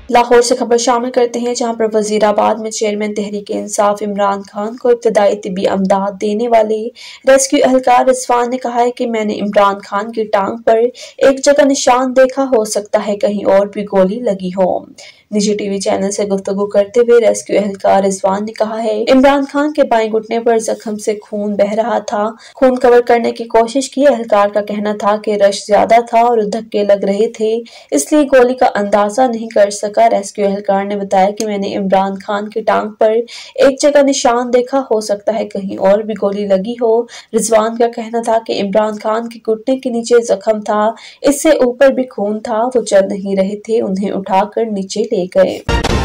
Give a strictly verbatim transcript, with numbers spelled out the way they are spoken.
लाहौर से खबर शामिल करते हैं, जहां पर वजीराबाद में चेयरमैन तहरीक-ए-इंसाफ इमरान खान को इब्तदाई तिब्बी अमदाद देने वाले रेस्क्यू एहलकार रिजवान ने कहा है कि मैंने इमरान खान की टांग पर एक जगह निशान देखा, हो सकता है कहीं और भी गोली लगी हो। निजी टीवी चैनल से गुफ्तगू करते हुए रेस्क्यू एहलकार रिजवान ने कहा है, इमरान खान के बाएं घुटने पर जख्म से खून बह रहा था। खून कवर करने की कोशिश की। एहलकार का कहना था कि रश ज्यादा था और धक्के लग रहे थे, इसलिए गोली का अंदाजा नहीं कर सका। रेस्क्यू एहलकार ने बताया कि मैंने इमरान खान की टांग पर एक जगह निशान देखा, हो सकता है कहीं और भी गोली लगी हो। रिजवान का कहना था कि इमरान खान के घुटने के नीचे जख्म था, इससे ऊपर भी खून था। वो चल नहीं रहे थे, उन्हें उठाकर नीचे ले गए।